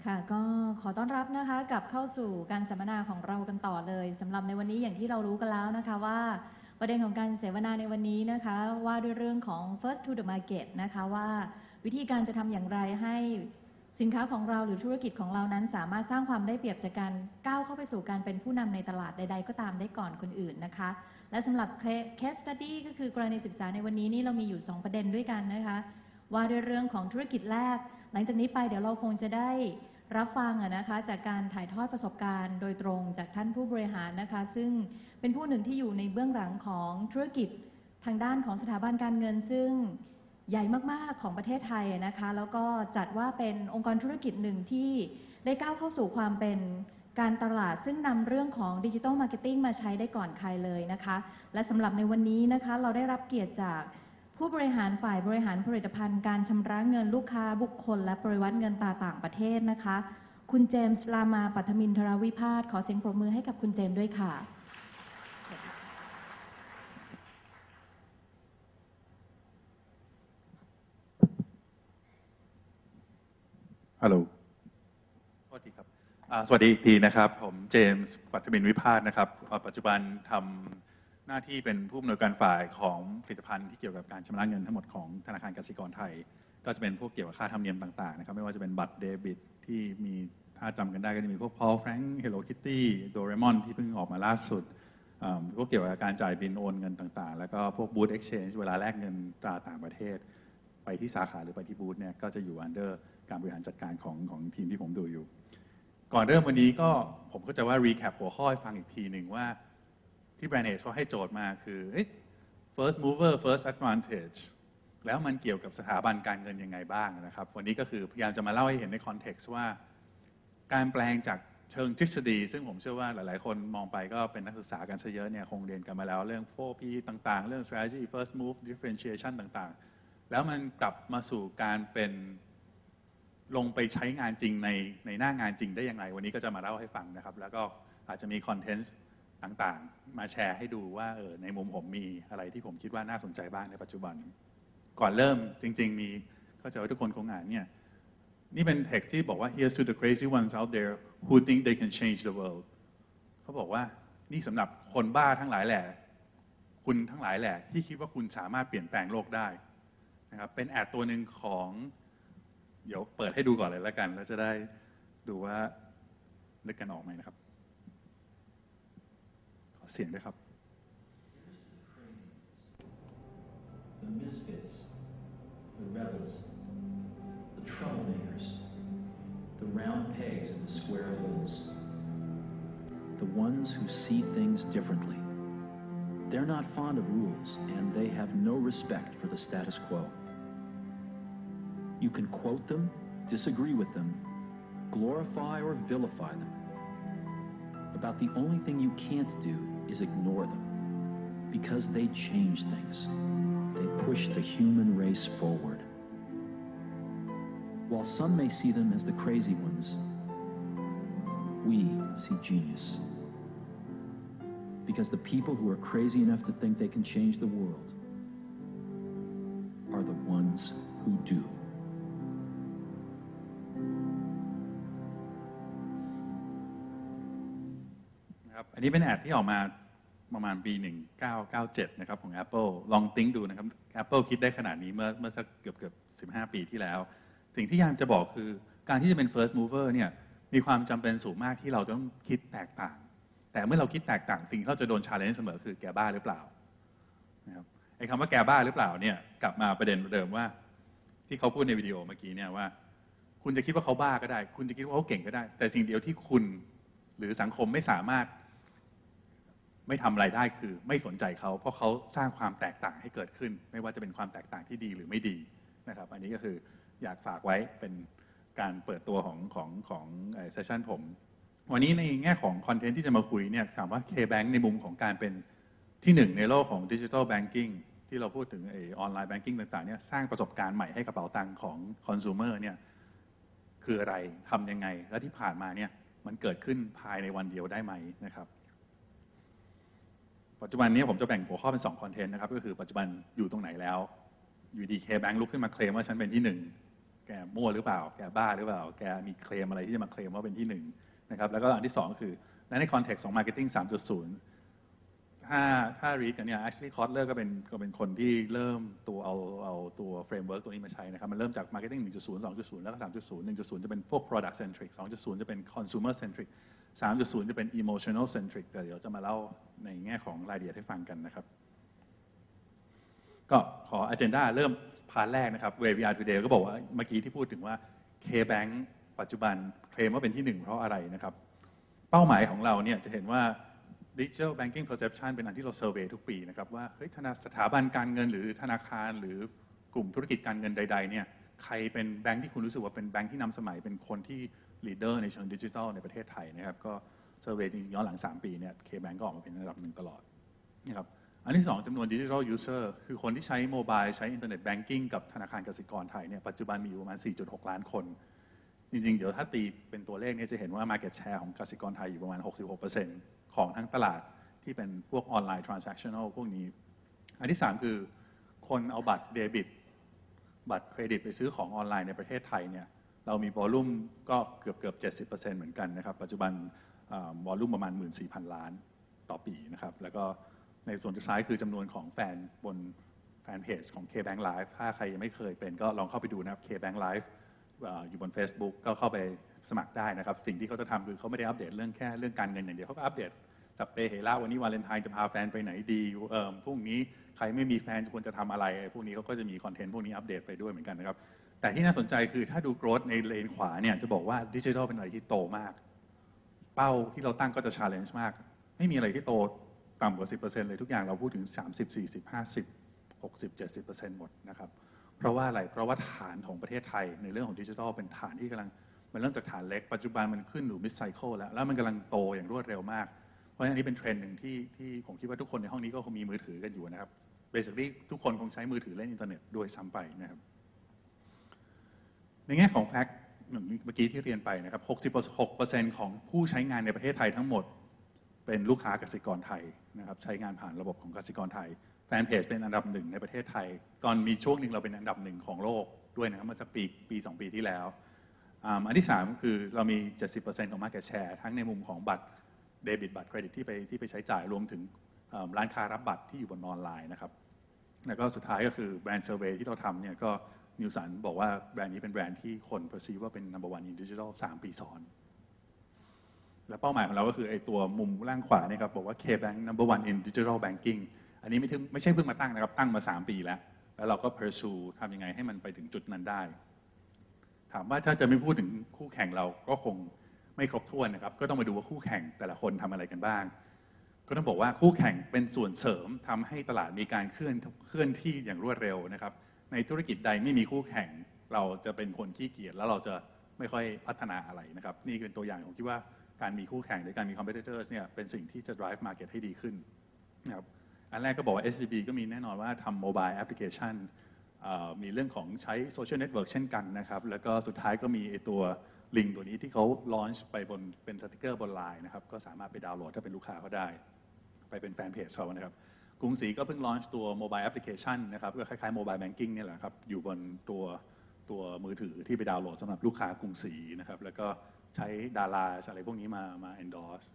ค่ะก็ขอต้อนรับนะคะกลับเข้าสู่การสัมมนาของเรากันต่อเลยสำหรับในวันนี้อย่างที่เรารู้กันแล้วนะคะว่าประเด็นของการเสวนาในวันนี้นะคะว่าด้วยเรื่องของ first to the market นะคะว่าวิธีการจะทำอย่างไรให้สินค้าของเราหรือธุรกิจของเรานั้นสามารถสร้างความได้เปรียบจากการก้าวเข้าไปสู่การเป็นผู้นำในตลาดใดๆก็ตามได้ก่อนคนอื่นนะคะและสำหรับ case study ก็คือกรณีศึกษาในวันนี้นี่เรามีอยู่2ประเด็นด้วยกันนะคะว่าด้วยเรื่องของธุรกิจแรกหลังจากนี้ไปเดี๋ยวเราคงจะได้รับฟังนะคะจากการถ่ายทอดประสบการณ์โดยตรงจากท่านผู้บริหารนะคะซึ่งเป็นผู้หนึ่งที่อยู่ในเบื้องหลังของธุรกิจทางด้านของสถาบันการเงินซึ่งใหญ่มากๆของประเทศไทยนะคะแล้วก็จัดว่าเป็นองค์กรธุรกิจหนึ่งที่ได้ก้าวเข้าสู่ความเป็นการตลาดซึ่งนำเรื่องของดิจิทัลมาร์เก็ตติ้งมาใช้ได้ก่อนใครเลยนะคะและสำหรับในวันนี้นะคะเราได้รับเกียรติจากผู้บริหารฝ่ายบริหารผลิตภัณฑ์การชำระเงินลูกค้าบุคคลและปริวัติเงินตราต่างประเทศนะคะคุณเจมส์ลามาปัทมินทรวิพาสขอเสียงปรบมือให้กับคุณเจมส์ด้วยค่ะฮัลโหลสวัสดีครับสวัสดีอีกทีนะครับผมเจมส์ปัทมินวิพาสนะครับปัจจุบันทำหน้าที่เป็นผู้อำนวยการฝ่ายของผลิตภัณฑ์ที่เกี่ยวกับการชำระเงินทั้งหมดของธนาคารกสิกรไทยก็จะเป็นพวกเกี่ยวกับค่าธรรมเนียมต่างๆนะครับไม่ว่าจะเป็นบัตรเดบิตที่มีถ้าจำกันได้ก็จะมีพวก Paul Frank Hello Kitty Doraemon ที่เพิ่งออกมาล่าสุดพวกเกี่ยวกับการจ่ายบินโอนเงินต่างๆแล้วก็พวก Boot Exchange เวลาแลกเงินตราต่างประเทศไปที่สาขาหรือไปที่บูธเนี่ยก็จะอยู่ under การบริหารจัดการของทีมที่ผมดูอยู่ก่อนเริ่มวันนี้ก็ผมก็จะว่า recap หัวข้อให้ฟังอีกทีหนึ่งว่าที่ Brand Age เขาให้โจทย์มาคือ first mover first advantage แล้วมันเกี่ยวกับสถาบันการเงินยังไงบ้างนะครับวันนี้ก็คือพยายามจะมาเล่าให้เห็นในคอนเท็กซ์ว่าการแปลงจากเชิงทฤษฎีซึ่งผมเชื่อว่าหลายๆคนมองไปก็เป็นนักศึกษากันซะเยอะเนี่ยคงเรียนกันมาแล้วเรื่อง 4P ต่างๆเรื่อง strategy first move differentiation ต่างๆแล้วมันกลับมาสู่การเป็นลงไปใช้งานจริงในหน้างานจริงได้อย่างไรวันนี้ก็จะมาเล่าให้ฟังนะครับแล้วก็อาจจะมีคอนเทนต์ต่างๆมาแชร์ให้ดูว่าในมุมผมมีอะไรที่ผมคิดว่าน่าสนใจบ้างในปัจจุบันก่อนเริ่มจริงๆมีเข้าใจว่าทุกคนคงอ่านเนี่ยนี่เป็นเท็กซ์ที่บอกว่า here's to the crazy ones out there who think they can change the world เขาบอกว่านี่สำหรับคนบ้าทั้งหลายแหละคุณทั้งหลายแหละที่คิดว่าคุณสามารถเปลี่ยนแปลงโลกได้นะครับเป็นแอดตัวหนึ่งของเดี๋ยวเปิดให้ดูก่อนเลยแล้วกันแล้วจะได้ดูว่านึกกันออกไหมนะครับขอเสียงด้วยครับ The misfits, the rebels, the troublemakers, the round pegs in the square holes, the ones who see things differently. They're not fond of rules, and they have no respect for the status quo. You can quote them, disagree with them, glorify or vilify them. About the only thing you can't do is ignore them, because they change things. They push the human race forward. While some may see them as the crazy ones, we see genius. Because the people who are crazy enough to think they can change the world are the ones who do. อันนี้เป็นแอดที่ออกมาประมาณปี 1997 นะครับของ Apple ลองติ้งดูนะครับ Apple คิดได้ขนาดนี้เมื่อสักเกือบ15 ปีที่แล้วสิ่งที่อยากจะบอกคือการที่จะเป็น first mover เนี่ยมีความจำเป็นสูงมากที่เราต้องคิดแตกต่างแต่เมื่อเราคิดแตกต่างสิ่งที่เราจะโดน challenge เสมอคือแกบ้าหรือเปล่านะครับไอ้คำว่าแกบ้าหรือเปล่าเนี่ยกลับมาประเด็นเดิมว่าที่เขาพูดในวิดีโอเมื่อกี้เนี่ยว่าคุณจะคิดว่าเขาบ้าก็ได้คุณจะคิดว่าเขาเก่งก็ได้แต่สิ่งเดียวที่คุณหรือสังคมไม่สามารถไม่ทำอะไรได้คือไม่สนใจเขาเพราะเขาสร้างความแตกต่างให้เกิดขึ้นไม่ว่าจะเป็นความแตกต่างที่ดีหรือไม่ดีนะครับอันนี้ก็คืออยากฝากไว้เป็นการเปิดตัวของเซสชันผมวันนี้ในแง่ของคอนเทนต์ที่จะมาคุยเนี่ยถามว่า K-Bank ในมุมของการเป็นที่หนึ่งในโลกของ Digital Banking ที่เราพูดถึงออนไลน์ Banking ต่างๆเนี่ยสร้างประสบการณ์ใหม่ให้กระเป๋าตังค์ของ Consumer เนี่ยคืออะไรทำยังไงและที่ผ่านมาเนี่ยมันเกิดขึ้นภายในวันเดียวได้ไหมนะครับปัจจุบันนี้ผมจะแบ่งหัวข้อเป็น2คอนเทนต์นะครับก็คือปัจจุบันอยู่ตรงไหนแล้วอยู่ดี K-Bank ลุกขึ้นมาเคลมว่าฉันเป็นที่1 แกมั่วหรือเปล่าแกบ้าหรือเปล่าแกมีเคลมอะไรที่จะมาเคลมว่าเป็นที่หนึ่งนะครับแล้วก็อันที่สองก็คือในคอนเท็กซ์ของ Marketing 3.0 ถ้า read กันเนี่ย Ashley Kotler ก็เป็นคนที่เริ่มเอาตัว framework ตัวนี้มาใช้นะครับมันเริ่มจาก Marketing 1.0 2.0 แล้วก็ 3.0 1.0 จะเป็นพวก product centric 2.0 จะเป็น consumer centric 3.0 จะเป็น emotional centric แต่เดี๋ยวจะมาเล่าในแง่ของรายละเอียดให้ฟังกันนะครับก็ขอ agenda เริ่มพาร์ทแรกนะครับ Where we are today ก็บอกว่าเมื่อกี้ที่พูดถึงว่า K-Bank ปัจจุบันเคลมว่าเป็นที่หนึ่งเพราะอะไรนะครับเป้าหมายของเราเนี่ยจะเห็นว่า Digital Banking Perception เป็นอันที่เราเซอร์เวย์ทุกปีนะครับว่าเฮ้ยสถาบันการเงินหรือธนาคารหรือกลุ่มธุรกิจการเงินใดๆเนี่ยใครเป็นแบงค์ที่คุณรู้สึกว่าเป็นแบงค์ที่นำสมัยเป็นคนที่ leader ในเชิงดิจิทัลในประเทศไทยนะครับก็เซอร์เวย์จริงๆย้อนหลัง3ปีเนี่ย K-Bank ก็ออกมาเป็นอันดับหนึ่งตลอดนะครับอันที่2จำนวน Digital User คือคนที่ใช้โมบายใช้อินเทอร์เน็ตแบงกิ้งกับธนาคารกสิกรไทยเนี่ยปัจจุบันมีอยู่ประมาณ 4.6 ล้านคนจริงๆเดี๋ยวถ้าตีเป็นตัวเลขเนี่ยจะเห็นว่า market share ของกสิกรไทยอยู่ประมาณ 66% ของทั้งตลาดที่เป็นพวกออนไลน์ transactional พวกนี้อันที่3คือคนเอาบัตรเดบิตบัตรเครดิตไปซื้อของออนไลน์ในประเทศไทยเนี่ยเรามีวอลลุ่มก็เกือบ 70% เหมือนกันนะครับปัจจุบันวอลลุ่มประมาณ 14,000 ล้านต่อปีนะครับแล้วก็ในส่วนสุดท้ายคือจำนวนของแฟนบนแฟนเพจของ K-Bank Live ถ้าใครยังไม่เคยเป็นก็ลองเข้าไปดูนะครับ K-Bank Live อยู่บน Facebook ก็เข้าไปสมัครได้นะครับสิ่งที่เขาจะทำคือเขาไม่ได้อัปเดตเรื่องการเงินอย่างเดียวเขาก็อัปเดตสัปเปเหระวันนี้วาเลนไทน์จะพาแฟนไปไหนดีพรุ่งนี้ใครไม่มีแฟนควรจะทำอะไรพวกนี้เขาก็จะมีคอนเทนต์พวกนี้อัปเดตไปด้วยเหมือนกันนะครับแต่ที่น่าสนใจคือถ้าดู growth ในเลนขวาเนี่ยจะบอกว่าดิจิทัลเป็นอะไรที่โตมากเป้าที่เราตั้งก็จะ challenge มากไม่มีอะไรที่โตต่ำกว่า 10% เลยทุกอย่างเราพูดถึง 30 40 50 60 70% หมดนะครับเพราะว่าอะไรเพราะว่าฐานของประเทศไทยในเรื่องของดิจิทัลเป็นฐานที่กำลังมันเริ่มจากฐานเล็กปัจจุบันมันขึ้นอยู่ mid cycle แล้วมันกำลังโตอย่างรวดเร็วมากเพราะฉะนั้นอันนี้เป็นเทรนด์หนึ่งที่ผมคิดว่าทุกคนในห้องนี้ก็คงมีมือถือกันอยู่นะครับ basically ทุกคนคงใช้มือถือเล่นอินเทอร์เน็ตด้วยซ้ำไปนะครับในแง่ของแฟกต์เมื่อกี้ที่เรียนไปนะครับ 66% ของผู้ใช้งานในประเทศไทยทั้งหมดเป็นลูกค้ากสิกรไทยนะครับใช้งานผ่านระบบของกสิกรไทยแฟนเพจเป็นอันดับหนึ่งในประเทศไทยตอนมีช่วงหนึ่งเราเป็นอันดับหนึ่งของโลกด้วยนะครับเมื่อสักปี2 ปีที่แล้วอันที่3คือเรามี 70% ของ market share ทั้งในมุมของบัตรเดบิตบัตรเครดิตที่ไปใช้จ่ายรวมถึงร้านค้ารับบัตรที่อยู่บนออนไลน์นะครับแล้วก็สุดท้ายก็คือแบรนด์เซอร์เวย์ที่เราทำเนี่ยก็นิวสันบอกว่าแบรนด์นี้เป็นแบรนด์ที่คน perceive ว่าเป็น number one in digital 3 ปีซ้อนและเป้าหมายของเราก็คือไอ้ตัวมุมล่างขวาเนี่ยครับบอกว่า K-Bank number one in digital banking อันนี้ไม่ใช่เพิ่งมาตั้งนะครับตั้งมา3 ปีแล้วเราก็ pursue ทำยังไงให้มันไปถึงจุดนั้นได้ถามว่าถ้าจะไม่พูดถึงคู่แข่งเราก็คงไม่ครบถ้วนนะครับก็ต้องมาดูว่าคู่แข่งแต่ละคนทำอะไรกันบ้างก็ต้องบอกว่าคู่แข่งเป็นส่วนเสริมทำให้ตลาดมีการเคลื่อนที่อย่างรวดเร็วนะครับในธุรกิจใดไม่มีคู่แข่งเราจะเป็นคนขี้เกียจแล้วเราจะไม่ค่อยพัฒนาอะไรนะครับนี่เป็นตัวอย่างผมคิดว่าการมีคู่แข่งหรือการมี competitors เนี่ยเป็นสิ่งที่จะ drive market ให้ดีขึ้นนะครับอันแรกก็บอกว่า SCB ก็มีแน่นอนว่าทำ mobile application มีเรื่องของใช้ social network เช่นกันนะครับแล้วก็สุดท้ายก็มีตัวลิงก์ตัวนี้ที่เขา launch ไปบนเป็นสติกเกอร์บนไลน์นะครับก็สามารถไปดาวน์โหลดถ้าเป็นลูกค้าเขาได้ไปเป็นแฟนเพจเขานะครับกรุงศรีก็เพิ่ง launch ตัว mobile application นะครับก็คล้ายๆ mobile banking นี่แหละครับอยู่บนตัวมือถือที่ไปดาวน์โหลดสำหรับลูกค้ากรุงศรีนะครับแล้วก็ใช้ดาราอะไรพวกนี้มา endorse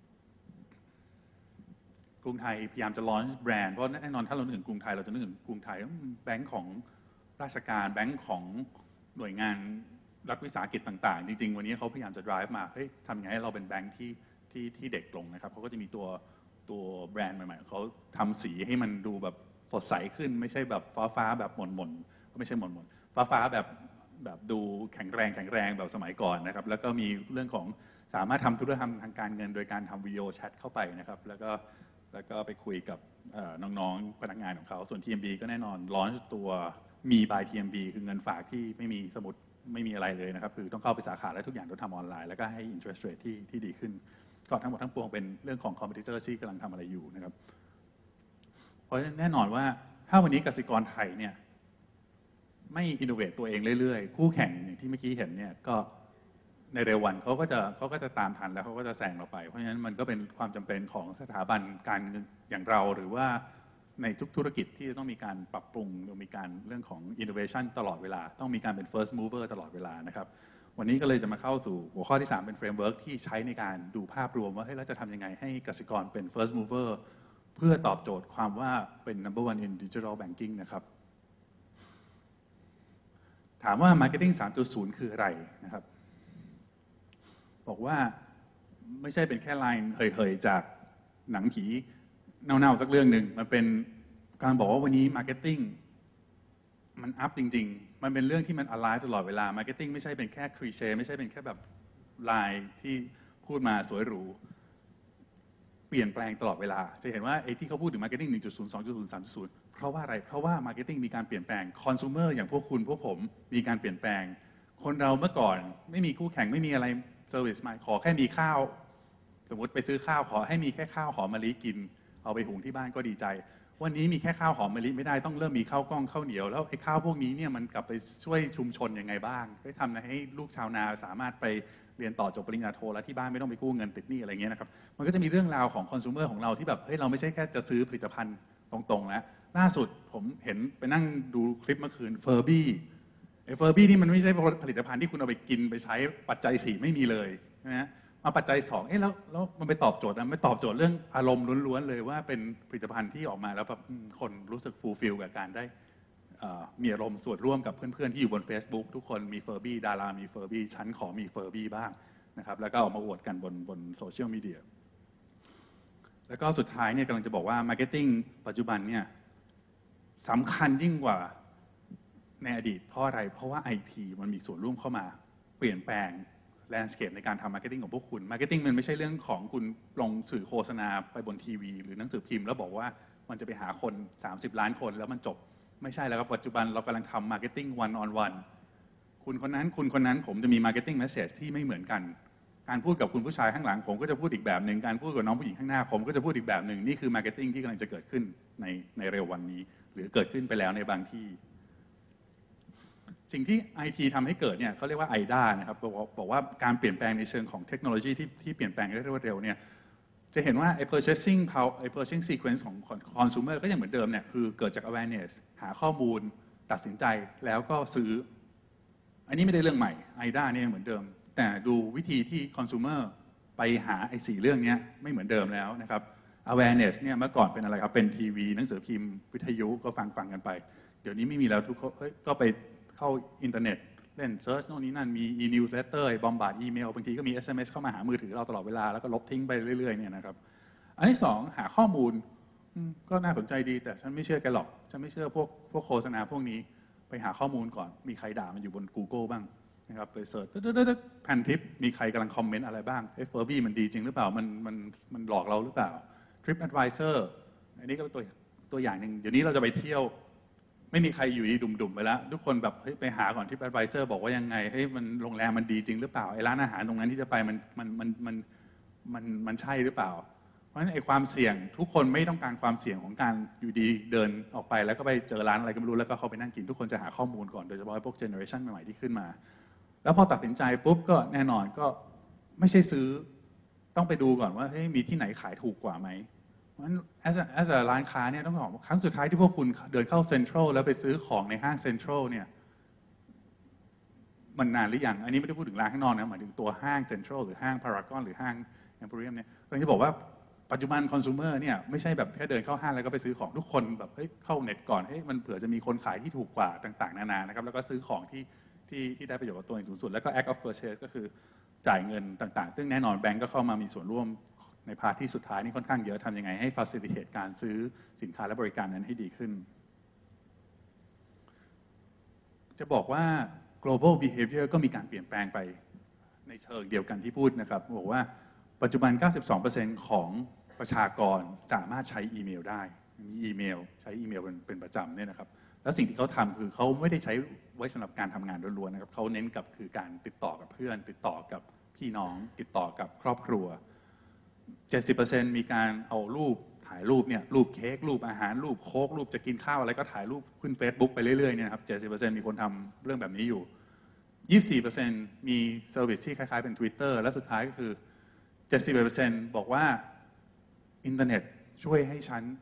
กรุงไทยพยายามจะ launch แบรนด์เพราะแน่นอนถ้าเรานึกถึงกรุงไทยเราจะนึกถึงกรุงไทยแบงก์ของราชการแบงก์ของหน่วยงานรัฐวิสาหกิจต่างๆจริงๆวันนี้เขาพยายามจะ drive มาเฮ้ยทำยังไงให้เราเป็นแบงก์ที่เด็กลงนะครับเขาก็จะมีตัวแบรนด์ใหม่ๆเขาทำสีให้มันดูแบบสดใสขึ้นไม่ใช่แบบฟ้าแบบหม่นๆไม่ใช่หม่นฟ้าแบบดูแข็งแรงแบบสมัยก่อนนะครับแล้วก็มีเรื่องของสามารถทำธุรกรรมทางการเงินโดยการทำวิดีโอแชทเข้าไปนะครับแล้วก็ไปคุยกับน้องๆพนักงานของเขาส่วน TMB ก็แน่นอนลอนช์ตัวมี by TMB คือเงินฝากที่ไม่มีสมุดไม่มีอะไรเลยนะครับคือต้องเข้าไปสาขาและทุกอย่างต้องทำออนไลน์แล้วก็ให้ interest rate ที่ดีขึ้นก็ทั้งหมดทั้งปวงเป็นเรื่องของ competitor ที่กำลังทำอะไรอยู่นะครับเพราะฉะนั้นแน่นอนว่าถ้าวันนี้กสิกรไทยเนี่ยไม่ innovate ตัวเองเรื่อยๆคู่แข่งอย่างที่เมื่อกี้เห็นเนี่ยก็ในเร็ววันเขาก็จะตามทันแล้วเขาก็จะแซงเราไปเพราะฉะนั้นมันก็เป็นความจำเป็นของสถาบันการเงินอย่างเราหรือว่าในทุกธุรกิจที่จะต้องมีการปรับปรุงมีการเรื่องของ innovation ตลอดเวลาต้องมีการเป็น first mover ตลอดเวลานะครับวันนี้ก็เลยจะมาเข้าสู่หัวข้อที่ 3 เป็น framework ที่ใช้ในการดูภาพรวมว่าเราจะทำยังไงให้กสิกรเป็น first mover เพื่อตอบโจทย์ความว่าเป็น number one in digital banking นะครับถามว่า marketing 3.0 คืออะไรนะครับบอกว่าไม่ใช่เป็นแค่ไลน์เฮยๆจากหนังผีเน่าๆสักเรื่องหนึ่งมันเป็นกำลังบอกว่าวันนี้ marketing มันอัพจริงๆมันเป็นเรื่องที่มัน alive ตลอดเวลา marketing ไม่ใช่เป็นแค่คลีเช่ไม่ใช่เป็นแค่แบบไลน์ที่พูดมาสวยหรูเปลี่ยนแปลงตลอดเวลาจะเห็นว่าไอ้ที่เขาพูดถึง marketing 1.0 2.0 3.0 เพราะว่าอะไรเพราะว่า marketing มีการเปลี่ยนแปลง consumer อย่างพวกคุณพวกผมมีการเปลี่ยนแปลงคนเราเมื่อก่อนไม่มีคู่แข่งไม่มีอะไร service มาขอแค่มีข้าวสมมติไปซื้อข้าวขอให้มีแค่ข้าวหอมมะลิกินเอาไปหุงที่บ้านก็ดีใจวันนี้มีแค่ข้าวหอมมะลิไม่ได้ต้องเริ่มมีข้าวกล้องข้าวเหนียวแล้วไอ้ข้าวพวกนี้เนี่ยมันกลับไปช่วยชุมชนยังไงบ้างได้ทำให้ลูกชาวนาสามารถไปเรียนต่อจบปริญญาโทแล้วที่บ้านไม่ต้องไปกู้เงินติดหนี้อะไรเงี้ยนะครับมันก็จะมีเรื่องราวของคอน sumer ของเราที่แบบเราไม่ใช่แค่จะซื้อผลิตภัณฑ์ตรงๆแล้วล่าสุดผมเห็นไปนั่งดูคลิปเมื่อคืนเฟอร์บี้เฟอร์บี้นี่มันไม่ใช่ผลิตภัณฑ์ที่คุณเอาไปกินไปใช้ปัจจัย4ไม่มีเลยนะฮะมาปัจจัย2แล้วมันไปตอบโจทย์นะไม่ตอบโจทย์เรื่องอารมณ์ล้วนๆเลยว่าเป็นผลิตภัณฑ์ที่ออกมาแล้วแบบคนรู้สึกฟูลฟิลกับการได้มีอารมณ์ส่วนร่วมกับเพื่อนๆที่อยู่บน Facebook ทุกคนมีเฟอร์บี้ดารามีเฟอร์บี้ฉันขอมีเฟอร์บี้บ้างนะครับแล้วก็ออกมาอวดกันบนโซเชียลมีเดียแล้วก็สุดท้ายเนี่ยกำลังจะบอกว่ามาร์เก็ตติ้งปัจจุบันเนี่ยสำคัญยิ่งกว่าในอดีตเพราะอะไรเพราะว่า IT มันมีส่วนร่วมเข้ามาเปลี่ยนแปลงแลนด์สเคปในการทำมาร์เก็ตติ้งของพวกคุณมาร์เก็ตติ้งมันไม่ใช่เรื่องของคุณลงสื่อโฆษณาไปบนทีวีหรือหนังสือพิมพ์แล้วบอกว่ามันจะไปหาคน30 ล้านคนแล้วมันจบไม่ใช่แล้วครับปัจจุบันเรากำลังทำมาร์เก็ตติ้งวันออนวันคุณคนนั้นผมจะมีมาร์เก็ตติ้งเมสเซจที่ไม่เหมือนกันการพูดกับคุณผู้ชายข้างหลังผมก็จะพูดอีกแบบหนึ่งการพูดกับน้องผู้หญิงข้างหน้าผมก็จะพูดอีกแบบหนึ่งนี่คือมาร์เก็ตติ้งที่กำลังจะเกิดขึ้นในเร็ววันนี้หรือเกิดขึ้นไปแล้วในบางที่สิ่งที่ IT ทำให้เกิดเนี่ยเขาเรียกว่า IDA นะครับบอกว่าการเปลี่ยนแปลงในเชิงของเทคโนโลยีที่เปลี่ยนแปลงได้รวดเร็วเนี่ยจะเห็นว่าไอ้ purchasing power ไอ้ purchasing sequence ของ consumer ก็ยังเหมือนเดิมเนี่ยคือเกิดจาก awareness หาข้อมูลตัดสินใจแล้วก็ซื้ออันนี้ไม่ได้เรื่องใหม่ IDA เนี่ยเหมือนเดิมแต่ดูวิธีที่ consumer ไปหาไอ้4เรื่องนี้ไม่เหมือนเดิมแล้วนะครับ awareness เนี่ยเมื่อก่อนเป็นอะไรครับเป็นทีวีหนังสือพิมพ์วิทยุก็ฟังกันไปเดี๋ยวนี้ไม่มีแล้วทุกคนก็ไปเข้าอินเทอร์เน็ตเล่นเซิร์ชโน่นนี่นั่นมี e-newsletter บอมบาร์ดอีเมลบางทีก็มี SMS เข้ามาหามือถือเราตลอดเวลาแล้วก็ลบทิ้งไปเรื่อยๆเนี่ยนะครับอันที่2หาข้อมูลก็น่าสนใจดีแต่ฉันไม่เชื่อแกหรอกฉันไม่เชื่อพวกโฆษณาพวกนี้ไปหาข้อมูลก่อนมีใครด่ามันอยู่บน Google บ้างนะครับไปเสิร์ชแผ่นทิปมีใครกำลังคอมเมนต์อะไรบ้างเฟอร์บี้มันดีจริงหรือเปล่ามันหลอกเราหรือเปล่า TripAdvisor อันนี้ก็เป็นตัวอย่างหนึ่งเดี๋ยวนี้เราจะไปเที่ยวไม่มีใครอยู่ดีดุ่มๆไปแล้วทุกคนแบบไปหาก่อนที่ TripAdvisor บอกว่ายังไงมันโรงแรมมันดีจริงหรือเปล่าไอ้ร้านอาหารตรงนั้นที่จะไปมันใช่หรือเปล่าเพราะฉะนั้นไอ้ความเสี่ยงทุกคนไม่ต้องการความเสี่ยงของการอยู่ดีเดินออกไปแล้วก็ไปเจอร้านอะไรก็ไม่รู้แล้วก็เข้าไปนั่งกินทุกคนจะหาข้อมูลก่อนโดยเฉพาะพวกเจเนอเรชันใหม่ๆที่ขึ้นมาแล้วพอตัดสินใจปุ๊บก็แน่นอนก็ไม่ใช่ซื้อต้องไปดูก่อนว่ามีที่ไหนขายถูกกว่าไหมเพราะฉะนั้น as a ร้านค้าเนี่ยต้องบอกครั้งสุดท้ายที่พวกคุณเดินเข้าเซ็นทรัลแล้วไปซื้อของในห้างเซ็นทรัลเนี่ยมันนานหรือยังอันนี้ไม่ได้พูดถึงร้านข้างนอกนะหมายถึงตัวห้างเซ็นทรัลหรือห้างพารากอนหรือห้างแอมโพเรียมเนี่ยก็จะบอกว่าปัจจุบันคอน sumer เนี่ยไม่ใช่แบบแค่เดินเข้าห้างแล้วก็ไปซื้อของทุกคนแบบเข้าเน็ตก่อนมันเผื่อจะมีคนขายที่ถูกกว่าต่างๆนานานะครับแล้วก็ซื้อของที่ได้ประโยชน์กับตัวเองสูงสุดแล้วก็ act of purchase ก็คือจ่ายเงินต่างๆซึ่งแน่นอนแบงก์ก็เข้ามามีส่วนร่วมในพาร์ทที่สุดท้ายนี่ค่อนข้างเยอะทำยังไงให้ facilitate การซื้อสินค้าและบริการนั้นให้ดีขึ้นจะบอกว่า global behavior ก็มีการเปลี่ยนแปลงไปในเชิงเดียวกันที่พูดนะครับบอกว่าปัจจุบัน 92% ของประชากรสามารถใช้อีเมลได้มีอีเมลใช้อีเมลเป็นประจำเนี่ยนะครับแล้วสิ่งที่เขาทำคือเขาไม่ได้ใช้ไว้สำหรับการทำงานล้วนๆนะครับเขาเน้นกับคือการติดต่อกับเพื่อนติดต่อกับพี่น้องติดต่อกับครอบครัว 70% มีการเอารูปถ่ายรูปเนี่ยรูปเค้กรูปอาหารรูปโค้กรูปจะกินข้าวอะไรก็ถ่ายรูปขึ้น Facebook ไปเรื่อยๆเนี่ยนะครับ 70% มีคนทำเรื่องแบบนี้อยู่ 24% มีเซอร์วิสที่คล้ายๆเป็น Twitter และสุดท้ายก็คือ 71% บอกว่าอินเทอร์เน็ตช่วยให้ฉันไป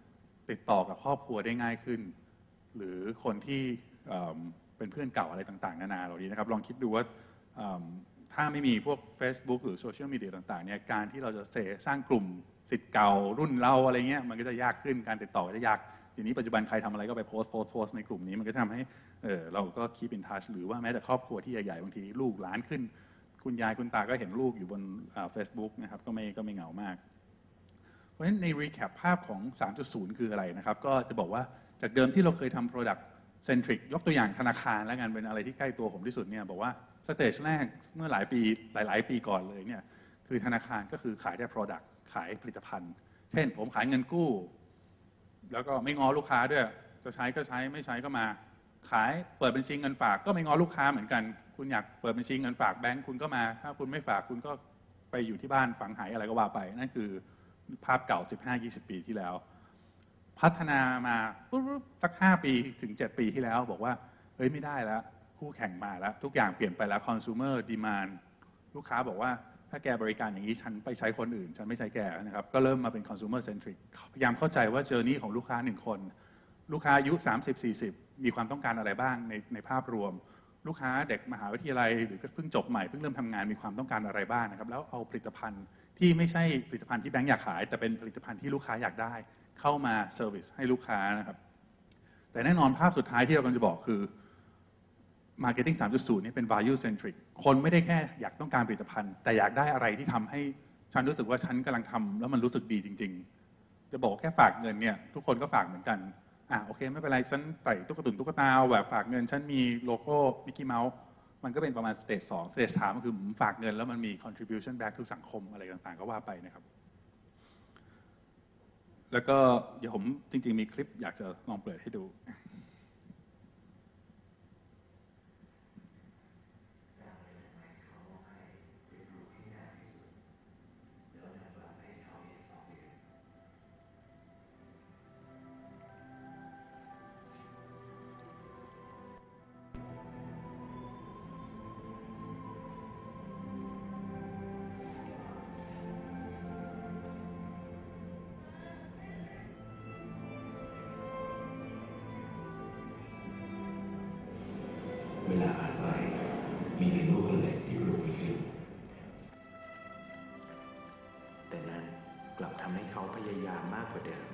ติดต่อกับครอบครัวได้ง่ายขึ้น หรือคนที่เป็นเพื่อนเก่าอะไรต่างๆนานาเหล่านี้นะครับลองคิดดูว่าถ้าไม่มีพวก Facebook หรือโซเชียลมีเดียต่างๆเนี่ยการที่เราจะสร้างกลุ่มศิษย์เก่ารุ่นเราอะไรเงี้ยมันก็จะยากขึ้นการติดต่อก็จะยากทีนี้ปัจจุบันใครทำอะไรก็ไปโพสต์ในกลุ่มนี้มันก็ทำให้เราก็ keep in touch หรือว่าแม้แต่ครอบครัวที่ใหญ่ๆบางทีลูกหลานขึ้นคุณยายคุณตาก็เห็นลูกอยู่บนFacebook นะครับก็ไม่เหงามากเพราะฉะนั้นใน recap ภาพของ 3.0 คืออะไรนะครับก็จะบอกว่าจากเดิมที่เราเคยทำ product centric ยกตัวอย่างธนาคารแล้วกันเป็นอะไรที่ใกล้ตัวผมที่สุดเนี่ยบอกว่าสเตจแรกเมื่อหลายปีก่อนเลยเนี่ยคือธนาคารก็คือขายได้ product ขายผลิตภัณฑ์เช่นผมขายเงินกู้แล้วก็ไม่ง้อลูกค้าด้วยจะใช้ก็ใช้ไม่ใช้ก็มาขายเปิดบัญชีเงินฝากก็ไม่ง้อลูกค้าเหมือนกันคุณอยากเปิดบัญชีเงินฝากแบงก์คุณก็มาถ้าคุณไม่ฝากคุณก็ไปอยู่ที่บ้านฝังหายอะไรก็ว่าไปนั่นคือภาพเก่า 15-20 ปีที่แล้วพัฒนามาสัก5 ปีถึง 7 ปีที่แล้วบอกว่าเฮ้ยไม่ได้แล้วคู่แข่งมาแล้วทุกอย่างเปลี่ยนไปแล้ว consumer demand ลูกค้าบอกว่าถ้าแกบริการอย่างนี้ฉันไปใช้คนอื่นฉันไม่ใช้แกนะครับก็เริ่มมาเป็น consumer centric พยายามเข้าใจว่าเจอร์นี่ของลูกค้า1 คนลูกค้าอายุ 30-40 มีความต้องการอะไรบ้างในภาพรวมลูกค้าเด็กมหาวิทยาลัยหรือเพิ่งจบใหม่เพิ่งเริ่มทำงานมีความต้องการอะไรบ้างนะครับแล้วเอาผลิตภัณฑ์ที่ไม่ใช่ผลิตภัณฑ์ที่แบงก์อยากขายแต่เป็นผลิตภัณฑ์ที่ลูกค้าอยากได้เข้ามาเซอร์วิสให้ลูกค้านะครับแต่แน่นอนภาพสุดท้ายที่เรากำลังจะบอกคือ Marketing 3.0 นี่เป็น value centric คนไม่ได้แค่อยากต้องการผลิตภัณฑ์แต่อยากได้อะไรที่ทำให้ฉันรู้สึกว่าฉันกำลังทำแล้วมันรู้สึกดีจริงๆจะบอกแค่ฝากเงินเนี่ยทุกคนก็ฝากเหมือนกันโอเคไม่เป็นไรฉันใส่ตุ๊กตาแบบฝากเงินฉันมีโลโก้มิกกี้เมาส์มันก็เป็นประมาณสเตจ2สเตจ3ก็คือฝากเงินแล้วมันมี contribution back to สังคมอะไรต่างๆก็ว่าไปนะครับแล้วก็เดี๋ยวผมจริงๆมีคลิปอยากจะลองเปิดให้ดูเวลาผ่านไปมีเพียงลูกคนเล็กที่ปลูกไม่ขึ้นแต่นั้นกลับทำให้เขาพยายามมากกว่าเดิม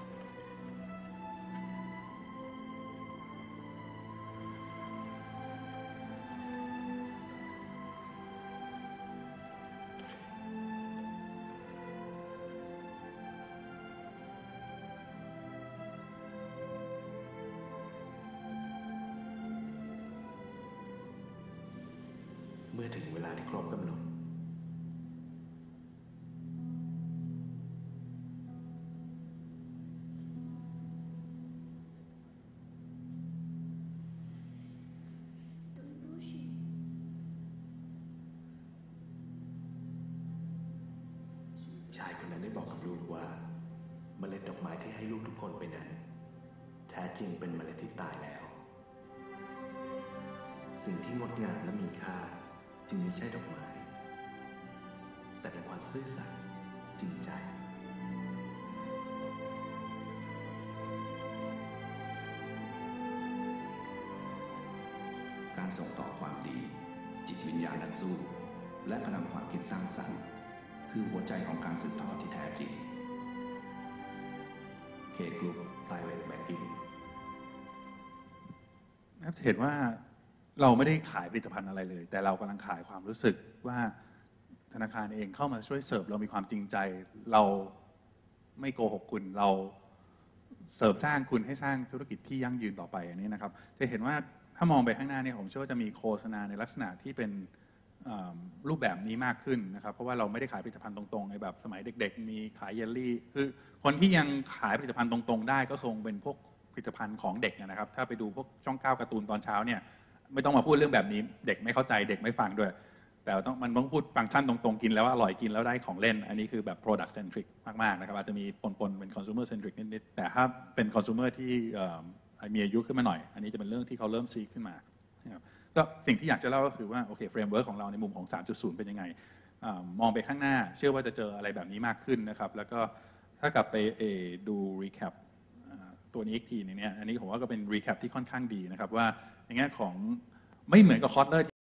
เมื่อถึงเวลาที่ครบกำหนดชายคนนั้นได้บอกกับลูกว่าเมล็ดดอกไม้ที่ให้ลูกทุกคนไปนั้นแท้จริงเป็นเมล็ดที่ตายแล้วสิ่งที่งดงามและมีค่าจึงไม่ใช่ดอกไม้แต่เป็นความซื่อสัตย์จริงใจการส่งต่อความดีจิตวิญญาณนักสู้และพลังความคิดสร้างสรรค์คือหัวใจของการสืบทอดที่แท้จริงเคกรุ๊ปไพรเวทแบงกิ้งเห็นว่าเราไม่ได้ขายผลิตภัณฑ์อะไรเลยแต่เรากำลังขายความรู้สึกว่าธนาคารเองเข้ามาช่วยเสิร์ฟเรามีความจริงใจเราไม่โกหกคุณเราเสิร์ฟสร้างคุณให้สร้างธุรกิจที่ยั่งยืนต่อไปอันนี้นะครับจะเห็นว่าถ้ามองไปข้างหน้าเนี่ยผมเชื่อว่าจะมีโฆษณาในลักษณะที่เป็นรูปแบบนี้มากขึ้นนะครับเพราะว่าเราไม่ได้ขายผลิตภัณฑ์ตรงๆในแบบสมัยเด็กๆมีขายเยลลี่คือคนที่ยังขายผลิตภัณฑ์ตรงๆได้ก็คงเป็นพวกผลิตภัณฑ์ของเด็กนะครับถ้าไปดูพวกช่อง9การ์ตูนตอนเช้าเนี่ยไม่ต้องมาพูดเรื่องแบบนี้เด็กไม่เข้าใจเด็กไม่ฟังด้วยแต่มันต้องพูดฟังก์ชันตรงๆกินแล้วอร่อยกินแล้วได้ของเล่นอันนี้คือแบบ product centric มากๆนะครับอาจจะมีปนๆเป็น consumer centric นิดๆแต่ถ้าเป็น consumer ที่มีอายุขึ้นมาหน่อยอันนี้จะเป็นเรื่องที่เขาเริ่มซีขึ้นมาก็สิ่งที่อยากจะเล่าก็คือว่าโอเคเฟรมเวิร์กของเราในมุมของ 3.0 เป็นยังไงมองไปข้างหน้าเชื่อว่าจะเจออะไรแบบนี้มากขึ้นนะครับแล้วก็ถ้ากลับไปดู recap ตัวนี้อีกทีนึงเนี่ยอันนี้ผมว่าก็เป็นรีแคปที่ค่อนข้างดีนะครับว่าในแง่ของไม่เหมือนกับคอร์สเลอร์